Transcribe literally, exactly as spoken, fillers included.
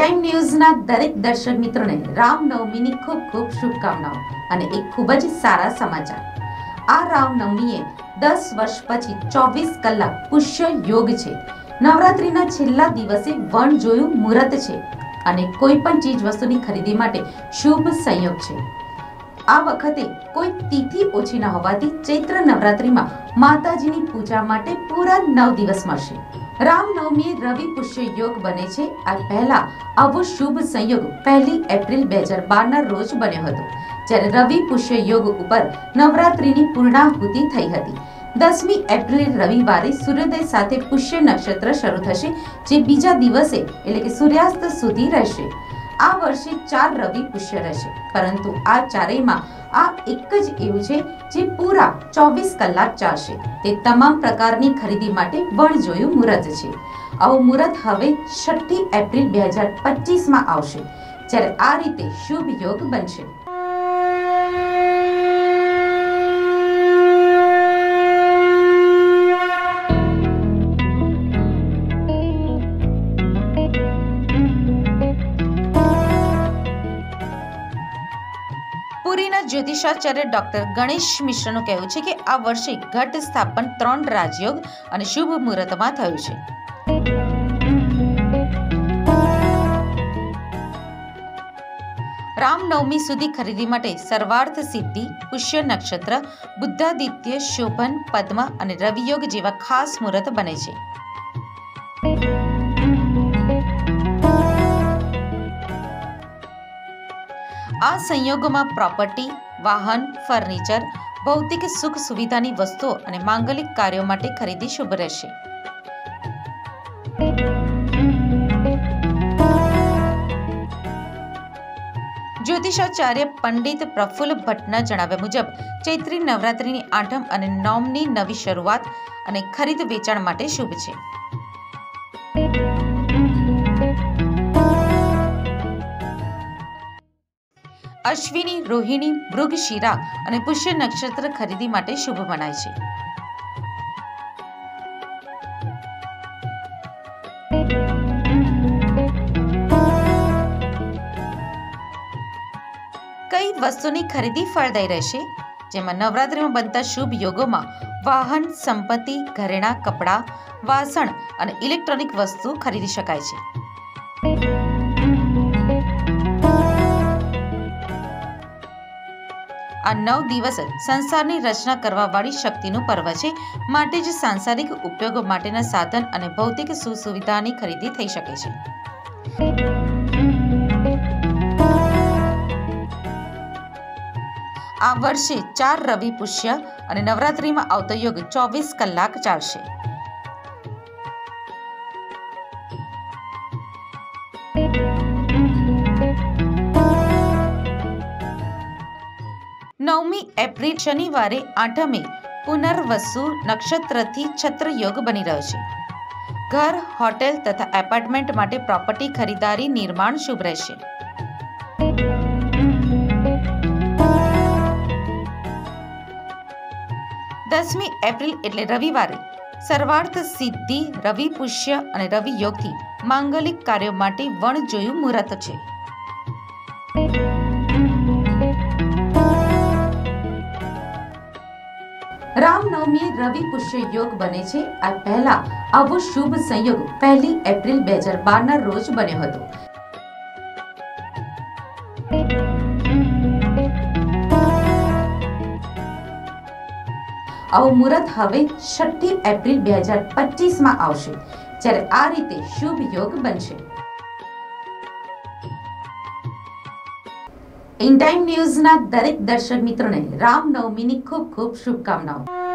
ઇનટાઈમ ન્યૂઝના દરેક દર્શક મિત્રોને રામનવમીની ખૂબ ખૂબ શુભકામનાઓ અને એક ખૂબ જ સારા સમાચાર। આ રામનવમીએ દસ વર્ષ પછી ચોવીસ કલાક પુષ્ય યોગ છે। નવરાત્રીના છેલ્લા દિવસે વણ જોયું મુહૂર્ત છે અને કોઈ પણ ચીજ વસ્તુની ખરીદી માટે શુભ સંયોગ છે। આ વખતે કોઈ તિથિ ઓછી ન હોવાથી ચૈત્ર નવરાત્રીમાં માતાજીની પૂજા માટે પૂરા નવ દિવસ મળશે। રામનવમીએ રવિ પુષ્ય યોગ બને છે। આ પહેલા આવો શુભ સંયોગ પહેલી એપ્રિલ બે હજાર બાર ના રોજ બન્યો હતો, જ્યારે રવિ પુષ્ય યોગ ઉપર નવરાત્રીની પૂર્ણાહુતિ થઈ હતી। દસમી એપ્રિલ રવિવારે સૂર્યોદય સાથે પુષ્ય નક્ષત્ર શરૂ થશે, જે બીજા દિવસે એટલે કે સૂર્યાસ્ત સુધી રહેશે। આ વર્ષે ચાર રવિ પુષ્ય રહેશે, પરંતુ આ ચારેયમાં આ એક જ એવું છે જે પૂરા ચોવીસ કલાક ચાલશે। તે તમામ પ્રકારની ખરીદી માટે વણજોયું મુહૂર્ત છે। આવું મુહૂર્ત હવે છઠ્ઠી એપ્રિલ બે હજાર પચીસ માં આવશે, જ્યારે આ રીતે શુભ યોગ બનશે। પુરીના જ્યોતિષાચાર્ય ડોક્ટર ગણેશ મિશ્રનું કહેવું છે કે આ વર્ષે ઘટ સ્થાપન ત્રણ રાજયોગ અને શુભ મુહૂર્તમાં થયું છે। રામનવમી સુધી ખરીદી માટે સર્વાર્થ સિદ્ધિ, પુષ્ય નક્ષત્ર, બુદ્ધાદિત્ય, શોભન, પદ્મ અને રવિયોગ જેવા ખાસ મુહૂર્ત બને છે। આ સંયોગોમાં પ્રોપર્ટી, વાહન, ફર્નિચર, ભૌતિક સુખ સુવિધાની વસ્તુઓ અને માંગલિક કાર્યો માટે ખરીદી શુભ રહેશે। જ્યોતિષાચાર્ય પંડિત પ્રફુલ્લ ભટ્ટના જણાવ્યા મુજબ ચૈત્રી નવરાત્રીની આઠમ અને નવમની નવી શરૂઆત અને ખરીદ વેચાણ માટે શુભ છે। અશ્વિની, રોહિણી, મૃગશિરા અને પુષ્ય નક્ષત્ર ખરીદી માટે શુભ મનાય છે। કઈ વસ્તુની ખરીદી ફળદાયી રહેશે, જેમાં નવરાત્રીમાં બનતા શુભ યોગોમાં વાહન, સંપત્તિ, ઘરેણાં, કપડાં, વાસણ અને ઇલેક્ટ્રોનિક વસ્તુ ખરીદી શકાય છે। આ નવ દિવસ સંસારની રચના કરવા વાળી શક્તિનું પર્વ છે, માટે જ સાંસારિક ઉપયોગ માટેના સાધન અને ભૌતિક સુસુવિધાની ખરીદી થઈ શકે છે। આ વર્ષે ચાર રવિ પુષ્ય અને નવરાત્રીમાં આવતો યોગ ચોવીસ કલાક ચાલશે। નવમી એપ્રિલ શનિવારે આઠમે પુનર્વસુ નક્ષત્રથી છત્ર યોગ બની રહ્યો છે। ઘર, હોટેલ તથા એપાર્ટમેન્ટ માટે પ્રોપર્ટી ખરીદારી નિર્માણ શુભ રહેશે। દસમી એપ્રિલ એટલે રવિવારે સર્વાર્થ સિદ્ધિ, રવિ પુષ્ય અને રવિ યોગથી માંગલિક કાર્યો માટે વણ જોયું મુહૂર્ત છે। રામનવમીએ રવિ પુષ્ય યોગ બને છે। આ પહેલા આવો શુભ સંયોગ પહેલી એપ્રિલ બે હજાર બાર ના રોજ બન્યો હતો। આવું મુહૂર્ત હવે છઠ્ઠી એપ્રિલ બે હજાર પચીસ માં આવશે, જ્યારે આ રીતે શુભ યોગ બનશે। ઇનટાઈમ ન્યૂઝના દરેક દર્શક મિત્રોને રામનવમીની ખૂબ ખૂબ શુભકામનાઓ।